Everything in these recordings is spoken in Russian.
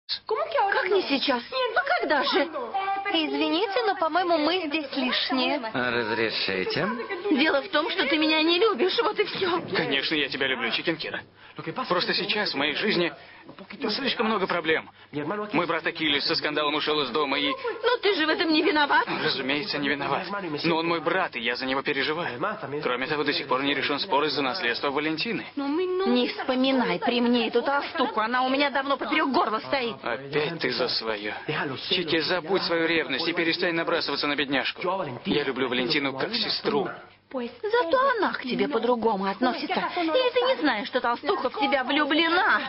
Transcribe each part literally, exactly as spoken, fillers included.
Как не сейчас? Ну когда же? Извините, но, по-моему, мы здесь лишние. Разрешите? Дело в том, что ты меня не любишь, вот и все. Конечно, я тебя люблю, Чикенкира. Просто сейчас в моей жизни слишком много проблем. Мой брат Акилис со скандалом ушел из дома и... Ну ты же в этом не виноват. Разумеется, не виноват. Но он мой брат, и я за него переживаю. Кроме того, до сих пор не решен спор из-за наследства Валентины. Не вспоминай при мне эту толстуху. Она у меня давно поперек горла стоит. Опять ты за свое. Чики, забудь свою ревность и перестань набрасываться на бедняжку. Я люблю Валентину как сестру. Зато она к тебе по-другому относится. И ты не знаешь, что толстуха в тебя влюблена.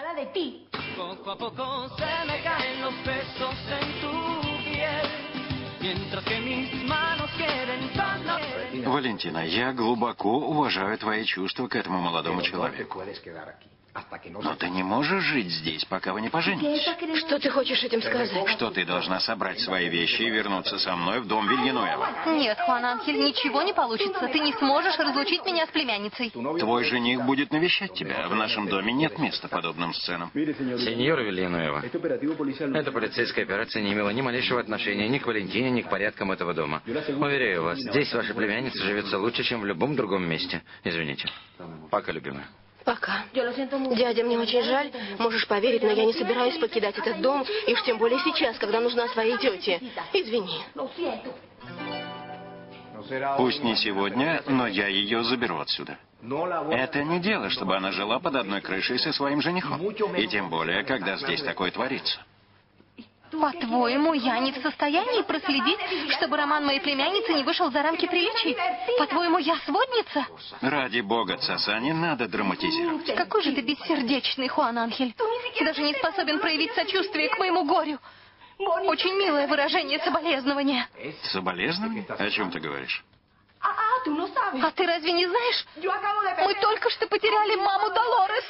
Валентина, я глубоко уважаю твои чувства к этому молодому человеку. Но ты не можешь жить здесь, пока вы не поженитесь. Что ты хочешь этим сказать? Что ты должна собрать свои вещи и вернуться со мной в дом Вильянуэва. Нет, Хуан Анхель, ничего не получится. Ты не сможешь разлучить меня с племянницей. Твой жених будет навещать тебя. В нашем доме нет места подобным сценам. Сеньор Вильянуэва, эта полицейская операция не имела ни малейшего отношения ни к Валентине, ни к порядкам этого дома. Уверяю вас, здесь ваша племянница живется лучше, чем в любом другом месте. Извините. Пока, любимая. Пока. Дядя, мне очень жаль. Можешь поверить, но я не собираюсь покидать этот дом, и уж тем более сейчас, когда нужна своей тете. Извини. Пусть не сегодня, но я ее заберу отсюда. Это не дело, чтобы она жила под одной крышей со своим женихом. И тем более, когда здесь такое творится. По-твоему, я не в состоянии проследить, чтобы роман моей племянницы не вышел за рамки приличий? По-твоему, я сводница? Ради бога, Цаса, не надо драматизировать. Какой же ты бессердечный, Хуан Анхель. Ты даже не способен проявить сочувствие к моему горю. Очень милое выражение соболезнования. Соболезнования? О чем ты говоришь? А ты разве не знаешь? Мы только что потеряли маму Долорес.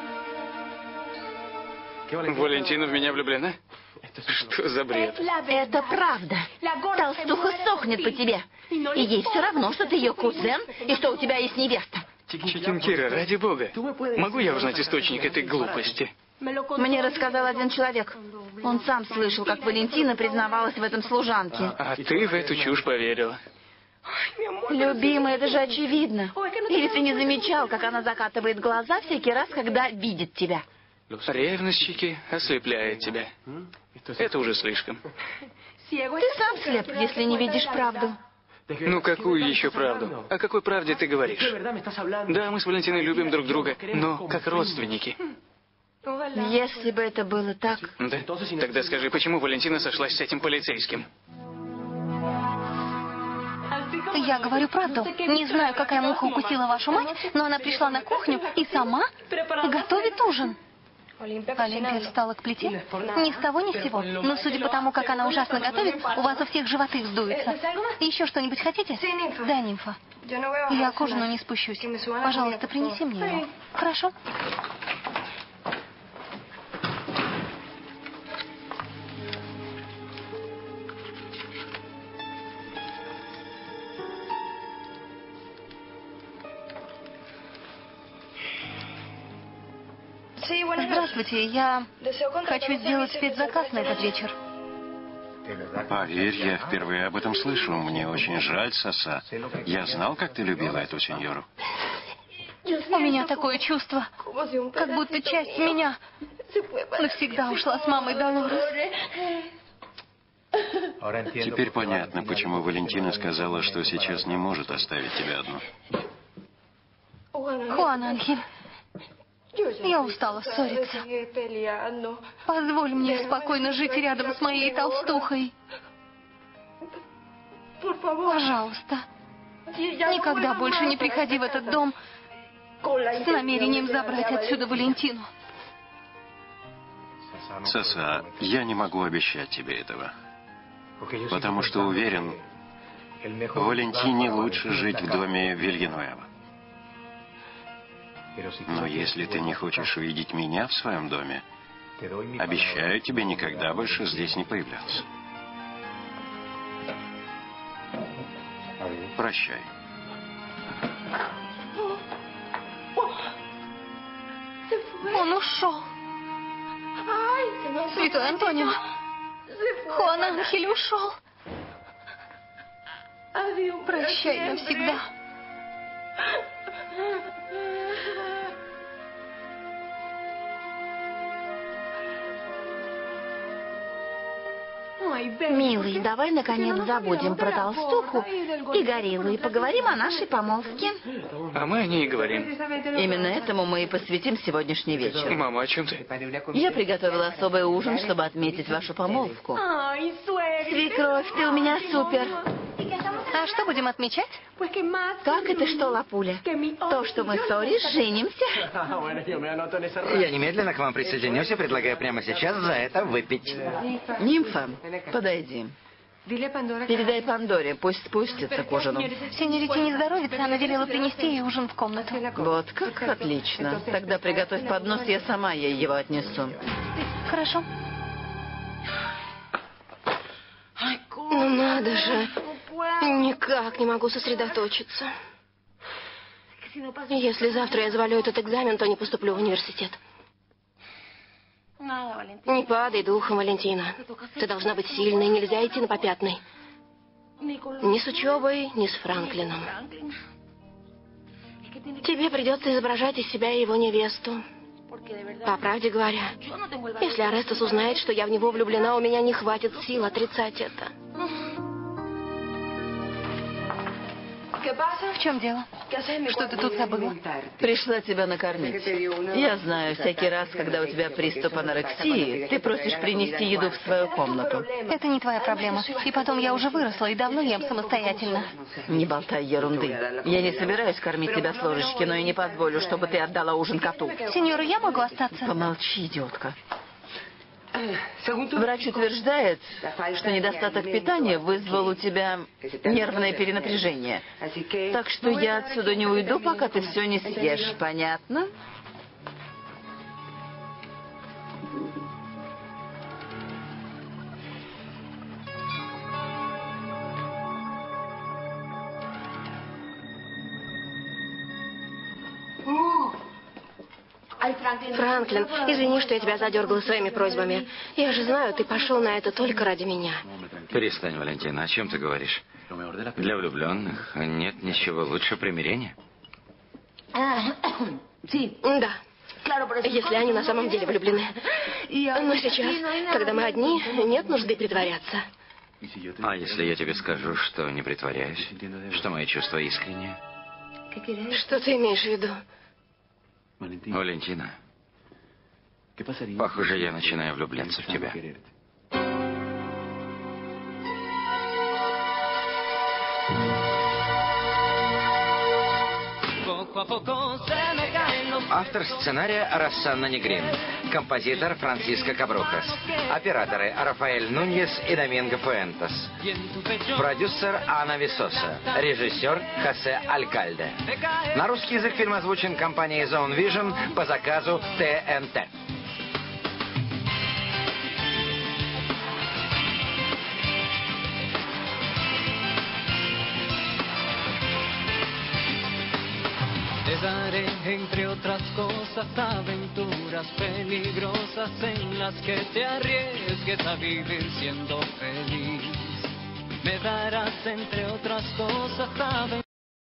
Валентина в меня влюблена? Что за бред? Это правда. Толстуха сохнет по тебе. И ей все равно, что ты ее кузен и что у тебя есть невеста. Чикенкира, ради бога. Могу я узнать источник этой глупости? Мне рассказал один человек. Он сам слышал, как Валентина признавалась в этом служанке. А ты в эту чушь поверила. Любимый, это же очевидно. Или ты не замечал, как она закатывает глаза всякий раз, когда видит тебя? Ревность, Чики, ослепляет тебя. Это уже слишком. Ты сам слеп, если не видишь правду. Ну, какую еще правду? О какой правде ты говоришь? Да, мы с Валентиной любим друг друга, но как родственники. Если бы это было так... Да? Тогда скажи, почему Валентина сошлась с этим полицейским? Я говорю правду. Не знаю, какая муха укусила вашу мать, но она пришла на кухню и сама готовит ужин. Олимпия встала к плите. Ни с того, ни с сего. Но судя по тому, как она ужасно готовит, у вас у всех животы вздуются. Еще что-нибудь хотите? Да, нимфа. Я к ужину не спущусь. Пожалуйста, принеси мне его. Хорошо? Здравствуйте, я хочу сделать спецзаказ на этот вечер. Поверь, я впервые об этом слышу. Мне очень жаль, Саса. Я знал, как ты любила эту сеньору. У меня такое чувство, как будто часть меня навсегда ушла с мамой Долорес. Теперь понятно, почему Валентина сказала, что сейчас не может оставить тебя одну. Хуан Анхель, я устала ссориться. Позволь мне спокойно жить рядом с моей толстухой. Пожалуйста, никогда больше не приходи в этот дом с намерением забрать отсюда Валентину. Саса, я не могу обещать тебе этого. Потому что уверен, Валентине лучше жить в доме Вильянуэва. Но если ты не хочешь увидеть меня в своем доме, обещаю тебе никогда больше здесь не появляться. Прощай. Он ушел. Святой Антонио. Хуан Анхель ушел. Прощай навсегда. Милый, давай наконец забудем про толстуху и гориллу и поговорим о нашей помолвке. А мы о ней и говорим. Именно этому мы и посвятим сегодняшний вечер. Мама, о чем ты? Я приготовила особый ужин, чтобы отметить вашу помолвку. Свекровь, ты у меня супер. А что будем отмечать? Как это что, Лапуля? То, что мы с Орис женимся? Я немедленно к вам присоединюсь и предлагаю прямо сейчас за это выпить. Нимфа, подойди. Передай Пандоре, пусть спустится к ужину. Сеньорите не здоровится, она велела принести ей ужин в комнату. Вот как отлично. Тогда приготовь поднос, я сама ей его отнесу. Хорошо. Ну надо же. Никак не могу сосредоточиться. Если завтра я завалю этот экзамен, то не поступлю в университет. Не падай духом, Валентина. Ты должна быть сильной, нельзя идти на попятный. Ни с учебой, ни с Франклином. Тебе придется изображать из себя его невесту. По правде говоря, если Арестас узнает, что я в него влюблена, у меня не хватит сил отрицать это. В чем дело? Что ты тут забыла? Пришла тебя накормить. Я знаю, всякий раз, когда у тебя приступ анорексии, ты просишь принести еду в свою комнату. Это не твоя проблема. И потом, я уже выросла и давно ем самостоятельно. Не болтай ерунды. Я не собираюсь кормить тебя с ложечки, но и не позволю, чтобы ты отдала ужин коту. Сеньора, я могу остаться? Помолчи, идиотка. Врач утверждает, что недостаток питания вызвал у тебя нервное перенапряжение. Так что я отсюда не уйду, пока ты все не съешь. Понятно? Франклин, извини, что я тебя задергала своими просьбами. Я же знаю, ты пошел на это только ради меня. Перестань, Валентина, о чем ты говоришь? Для влюбленных нет ничего лучше примирения. Да. Если они на самом деле влюблены. Но сейчас, когда мы одни, нет нужды притворяться. А если я тебе скажу, что не притворяюсь? Что мои чувства искренние? Что ты имеешь в виду? Валентина, похоже, я начинаю влюбляться в тебя. Автор сценария Рассана Негрин. Композитор Франсиско Кабрухас. Операторы Рафаэль Нуньес и Доминго Фуэнтес. Продюсер Анна Висоса. Режиссер Хосе Алькальде. На русский язык фильм озвучен компанией Zone Vision по заказу Тэ Эн Тэ. Te daré, entre otras cosas, aventuras peligrosas en las que te arriesgues a vivir siendo feliz. Me darás, entre otras cosas, aventuras